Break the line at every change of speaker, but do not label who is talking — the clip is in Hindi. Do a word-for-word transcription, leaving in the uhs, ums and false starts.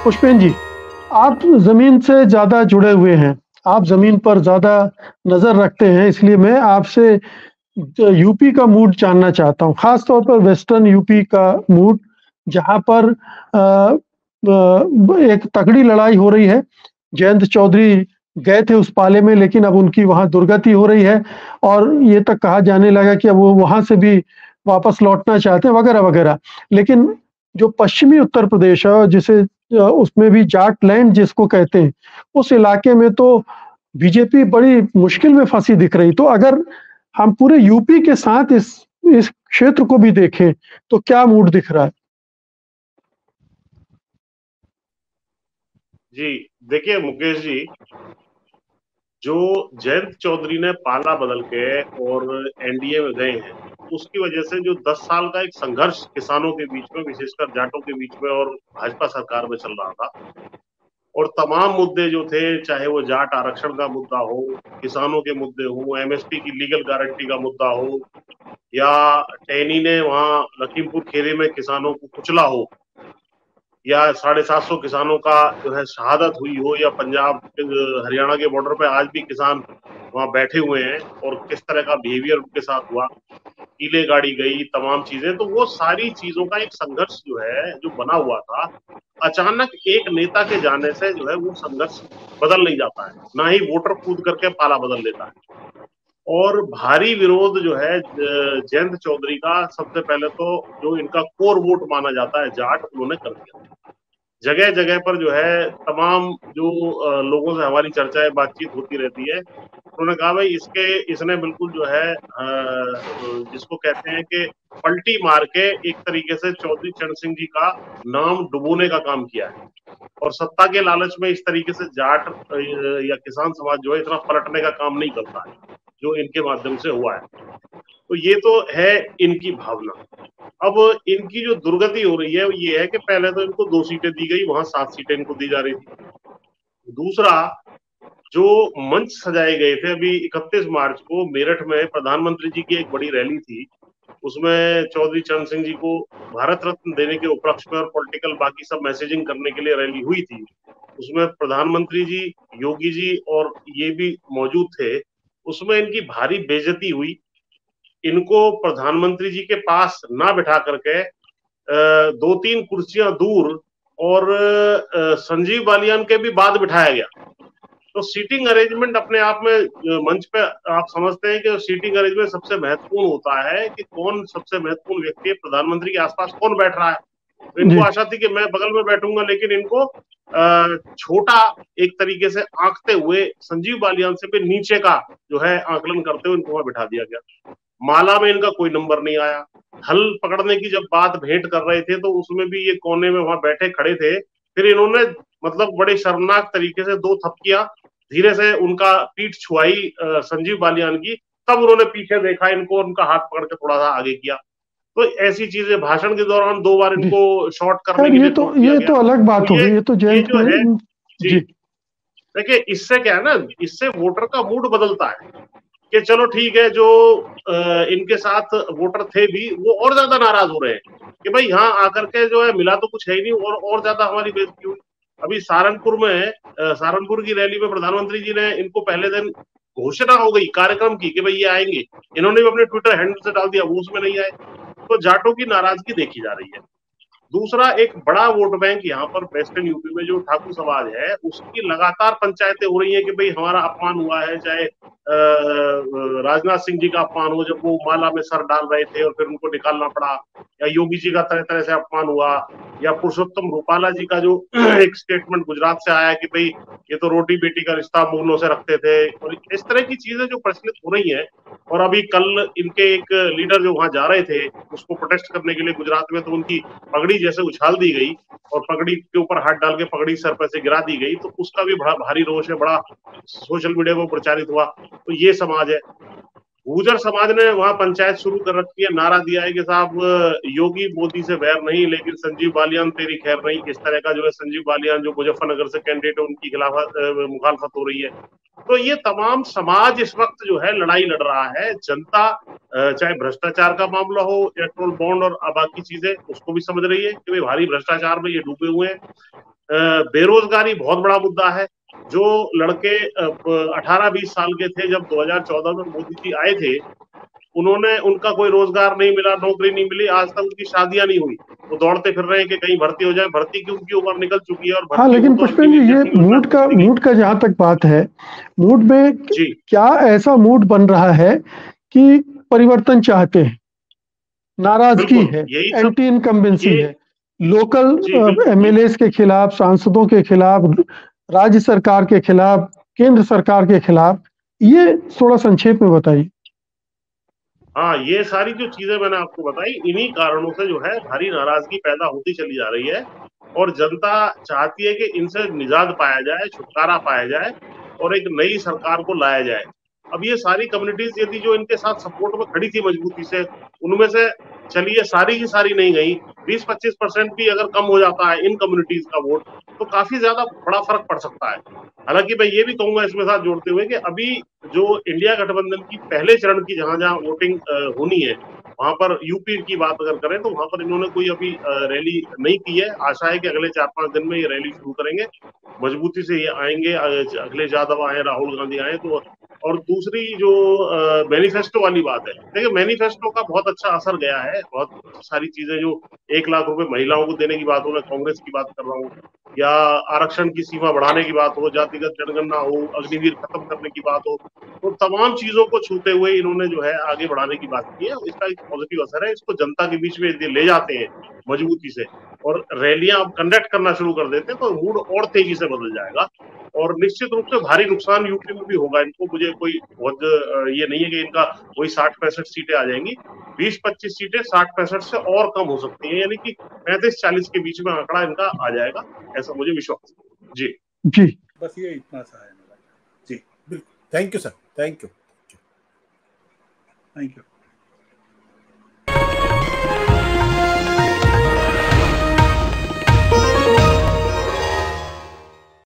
पुष्पेन जी, आप ज़मीन से ज़्यादा जुड़े हुए हैं, आप ज़मीन पर ज़्यादा नज़र रखते हैं, इसलिए मैं आपसे ज यूपी का मूड जानना चाहता हूँ, ख़ास तौर पर वेस्टर्न यूपी का मूड, जहाँ पर अ अ, ब एक तगड़ी लड़ाई हो रही है। जयंत चौधरी गए थे उस पाले में, लेकिन अब उनकी वहाँ दुर्गति हो रही है और ये तक कहा जाने लगा कि अब वो वहाँ से भी वापस लौटना चाहते हैं, वगैरह-वगैरह। लेकिन जो पश्चिमी उत्तर प्रदेश है, जिसे अ, उसमें भी जाट लैंड जिसको कहते हैं, उस इलाके में तो बीजेपी बड़ी मुश्किल में फँसी दिख रही। तो अगर हम पूरे यूपी के साथ इस इस क्षेत्र को भी देखें, तो क्या मूड दिख रहा है?
जी, देखिए मुकेश जी, जो जयंत चौधरी ने पाला बदल के और एनडीए में गए हैं, उसकी वजह से जो दस साल का एक संघर्ष किसानों के बीच में, विशेषकर जाटों के बीच में और भाजपा सरकार में चल रहा था, और तमाम मुद्दे जो थे, चाहे वो जाट आरक्षण का मुद्दा हो, किसानों के मुद्दे हो, एमएसपी की लीगल गारंटी का मुद्दा हो, या टैनी ने वहां लखीमपुर खीरी में किसानों को कुचला हो, या साढ़े सात सौ किसानों का जो है शहादत हुई हो, या पंजाब हरियाणा के बॉर्डर पे आज भी किसान वहां बैठे हुए हैं और किस तरह का बिहेवियर उनके साथ हुआ, कीले गाड़ी गई, तमाम चीजें, तो वो सारी चीजों का एक संघर्ष जो है जो बना हुआ था, अचानक एक नेता के जाने से जो है वो संघर्ष बदल नहीं जाता है, ना ही वोटर कूद करके पाला बदल लेता है। और भारी विरोध जो है जयंत चौधरी का, सबसे पहले तो जो इनका कोर वोट माना जाता है जाट, उन्होंने कर दिया। जगह जगह पर जो है तमाम जो लोगों से हमारी चर्चाएं बातचीत होती रहती है, उन्होंने कहा भाई इसके इसने बिल्कुल जो है जिसको कहते हैं कि पलटी मार के एक तरीके से चौधरी चरण सिंह जी का नाम डुबोने का काम किया है, और सत्ता के लालच में इस तरीके से जाट या किसान समाज जो है इतना पलटने का काम नहीं करता है, जो इनके माध्यम से हुआ है। तो ये तो है इनकी भावना। अब इनकी जो दुर्गति हो रही है वो ये है कि पहले तो इनको दो सीटें दी गई, वहां सात सीटें इनको दी जा रही थी। दूसरा, जो मंच सजाए गए थे, अभी इकतीस मार्च को मेरठ में प्रधानमंत्री जी की एक बड़ी रैली थी, उसमें चौधरी चरण सिंह जी को भारत रत्न देने के उपलक्ष्य में और पॉलिटिकल बाकी सब मैसेजिंग करने के लिए रैली हुई थी। उसमें प्रधानमंत्री जी, योगी जी और ये भी मौजूद थे। उसमें इनकी भारी बेइज्जती हुई, इनको प्रधानमंत्री जी के पास ना बिठा करके दो तीन कुर्सियां दूर और संजीव बालियान के भी बाद बिठाया गया। तो सीटिंग अरेंजमेंट अपने आप में मंच पे आप समझते हैं कि सीटिंग अरेंजमेंट सबसे महत्वपूर्ण होता है कि कौन सबसे महत्वपूर्ण व्यक्ति है, प्रधानमंत्री के आसपास कौन बैठ रहा है। तो इनको आशा थी कि मैं बगल में बैठूंगा, लेकिन इनको छोटा एक तरीके से आंकते हुए संजीव बालियान से भी नीचे का जो है आकलन करते हुए इनको वहां बिठा दिया गया। माला में इनका कोई नंबर नहीं आया। हल पकड़ने की जब बात भेंट कर रहे थे तो उसमें भी ये कोने में वहां बैठे खड़े थे। फिर इन्होंने मतलब बड़े शर्मनाक तरीके से दो थपकियां धीरे से उनका पीठ छुआई संजीव बालियान की, तब उन्होंने पीछे देखा इनको, उनका हाथ पकड़ के थोड़ा सा आगे किया। तो ऐसी चीजें भाषण के दौरान दो बार इनको शॉर्ट करने के
ये
लिए
तो
रोक दिया
ये
गया।
तो अलग बात
तो
हो
ये
गई, ये तो
ये
जयंत
जो है
में
जी,
जी
देखिए इससे क्या है ना, इससे वोटर का मूड बदलता है कि चलो ठीक है, जो आ, इनके साथ वोटर थे भी वो और ज्यादा नाराज हो रहे हैं कि भाई यहाँ आकर के जो है मिला तो कुछ है ही नहीं, और और ज्यादा हमारी बेइज्जती हुई। अभी सहारनपुर में सहारनपुर की रैली में प्रधानमंत्री जी ने इनको पहले दिन घोषणा हो गई कार्यक्रम की कि भाई ये आएंगे, इन्होंने भी अपने ट्विटर हैंडल से डाल दिया, वो उसमें नहीं आए। तो जाटों की नाराजगी देखी जा रही है। दूसरा, एक बड़ा वोट बैंक यहाँ पर वेस्टर्न यूपी में जो ठाकुर समाज है, उसकी लगातार पंचायतें हो रही है कि भाई हमारा अपमान हुआ है, चाहे राजनाथ सिंह जी का अपमान हो जब वो माला में सर डाल रहे थे और फिर उनको निकालना पड़ा, या योगी जी का तरह तरह से अपमान हुआ, या पुरुषोत्तम रूपाला जी का जो एक स्टेटमेंट गुजरात से आया कि भाई ये तो रोटी बेटी का रिश्ता मुगलों से रखते थे, और इस तरह की चीजें जो प्रचलित हो रही हैं। और अभी कल इनके एक लीडर जो वहां जा रहे थे उसको प्रोटेस्ट करने के लिए गुजरात में, तो उनकी पगड़ी जैसे उछाल दी गई और पगड़ी के ऊपर हाथ डाल के पगड़ी सर पर से गिरा दी गई, तो उसका भी बड़ा भारी रोष है, बड़ा सोशल मीडिया पर प्रचारित हुआ। तो ये समाज है। गुर्जर समाज ने वहां पंचायत शुरू कर रखी है, नारा दिया है कि साहब योगी मोदी से वैर नहीं, लेकिन संजीव बालियान तेरी खैर नहीं। इस तरह का जो है संजीव बालियान जो मुजफ्फरनगर से कैंडिडेट है, उनकी खिलाफत मुखालफत हो रही है। तो ये तमाम समाज इस वक्त जो है लड़ाई लड़ रहा है। जनता चाहे भ्रष्टाचार का मामला हो, इलेक्ट्रोल बॉन्ड और बाकी चीजें, उसको भी समझ रही है कि भाई भारी भ्रष्टाचार में ये डूबे हुए हैं। बेरोजगारी बहुत बड़ा मुद्दा है। जो लड़के अठारह बीस साल के थे जब दो हज़ार चौदह में मोदी जी आए थे, उन्होंने उनका कोई रोजगार नहीं मिला, नौकरी नहीं मिली, आज तक उनकी शादियां नहीं हुई। वो दौड़ते फिर रहे हैं कि कहीं भर्ती हो जाए, भर्ती की उनकी उम्र निकल चुकी है और
हाँ,
भर्ती हो
लेकिन
तो
पुष्पेंद्र जी, ये
अग्निवीर जैसी योजना
मूड
शुरू
का
करेगी।
मूड का जहां तक बात है, मूड में
जी
क्या ऐसा मूड बन रहा है कि परिवर्तन चाहते हैं, नाराजगी
बिल्कुल,
है,
यही सब
एंटी इनकम्बेंसी
ये
है, लोकल
जी बिल्कुल ये
एमएलएस के खिलाफ, सांसदों के खिलाफ, राज्य सरकार के खिलाफ, केंद्र सरकार के खिलाफ, ये थोड़ा संक्षेप में बताइए।
हाँ, ये सारी जो चीजें मैंने आपको बताई, इन्हीं कारणों से जो है भारी नाराजगी पैदा होती चली जा रही है और जनता चाहती है कि इनसे निजात पाया जाए, छुटकारा पाया जाए और एक नई सरकार को लाया जाए। अब ये सारी कम्युनिटीज यदि जो इनके साथ सपोर्ट में खड़ी थी मजबूती से, उनमें से चलिए सारी की सारी नहीं गई, बीस पच्चीस परसेंट भी अगर कम हो जाता है इन कम्युनिटीज का वोट, तो काफी ज्यादा बड़ा फर्क पड़ सकता है। हालांकि मैं ये भी कहूंगा इसमें साथ जोड़ते हुए कि अभी जो इंडिया गठबंधन की पहले चरण की जहां जहां वोटिंग होनी है, वहां पर यूपी की बात अगर करें तो वहां पर इन्होंने कोई अभी रैली नहीं की है। आशा है कि अगले चार पांच दिन में ये रैली शुरू करेंगे, मजबूती से ये आएंगे, अखिलेश यादव आए, राहुल गांधी आए तो। और दूसरी जो मैनिफेस्टो वाली बात है, देखिए मैनिफेस्टो का बहुत अच्छा असर गया है। बहुत सारी चीजें जो एक लाख रुपए महिलाओं को देने की बात हो, मैं कांग्रेस की बात कर रहा हूँ, या आरक्षण की सीमा बढ़ाने की बात हो, जातिगत जनगणना हो, अग्निवीर खत्म करने की बात हो, तो तमाम चीजों को छूते हुए इन्होंने जो है आगे बढ़ाने की बात की है। इसका एक पॉजिटिव असर है। इसको जनता के बीच में यदि ले जाते हैं मजबूती से और रैलियां अब कंडक्ट करना शुरू कर देते हैं, तो मूड और तेजी से बदल जाएगा और निश्चित रूप से भारी नुकसान यूपी में भी होगा इनको। मुझे कोई बहुत ये नहीं है कि इनका वही साठ पैंसठ सीटें आ जाएंगी, बीस पच्चीस सीटें साठ पैंसठ से और कम हो सकती है, यानी कि पैंतीस चालीस के बीच में आंकड़ा इनका आ जाएगा, ऐसा मुझे विश्वास है। जी
जी,
बस ये इतना सा है मेरा। जी बिल्कुल, thank you sir, thank you, thank you.